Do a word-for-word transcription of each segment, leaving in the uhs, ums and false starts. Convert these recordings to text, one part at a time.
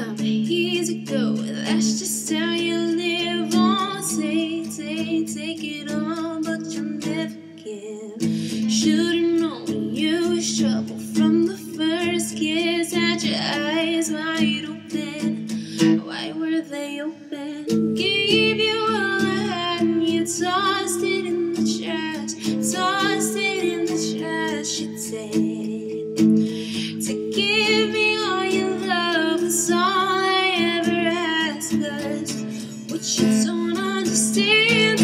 come, easy go. That's just how you live on. Take, take, take it on, but you'll never give. Should've known you was trouble from the first kiss. Had your eyes wide open. Why were they open? Gave you all I had and you tossed it in the trash. Tossed it in the trash. You said to give me all your love was all I ever asked. 'Cause what you don't understand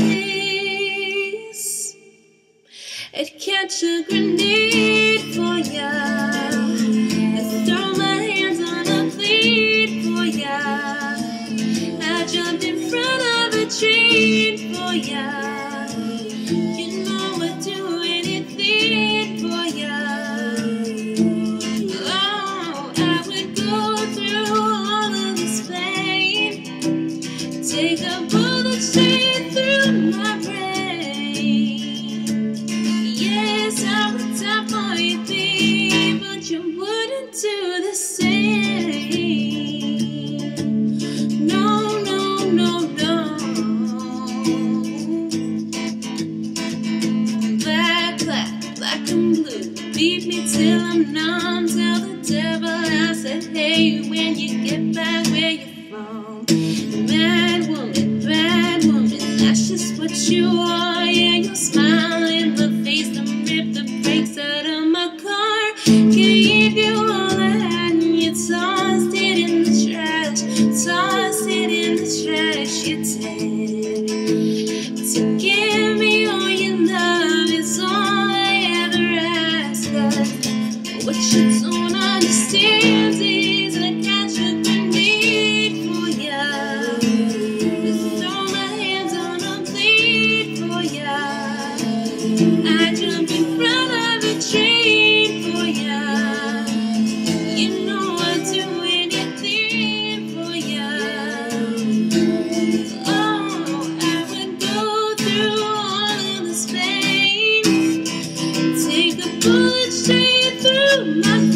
is I'd catch a grenade for ya. I'd throw my hands on a plate for ya. I jumped in front of a train for ya. You know I'd do anything for ya. Oh, I would go through all of this pain. Take a bullet straight through my brain. Yes, I would die for you, babe, but you wouldn't do the same. No, no, no, no. Black, black, black and blue. Beat me till I'm numb. Tell the devil I said, hey, when you get back where you're from. Mad woman, bad woman, that's just what you are. Yeah, you'll smile in the face and rip the brakes out of my car. Gave you all I had and you tossed it in the trash. Tossed it in the trash. You did. To give me all your love is all I ever asked. 'Cause what you don't understand is I catch a grenade for ya. Throw my hands on a plate for ya. I jump in front of a train for ya. You know I'd do anything for ya. Oh, I would go through all of this pain. Take a bullet straight through my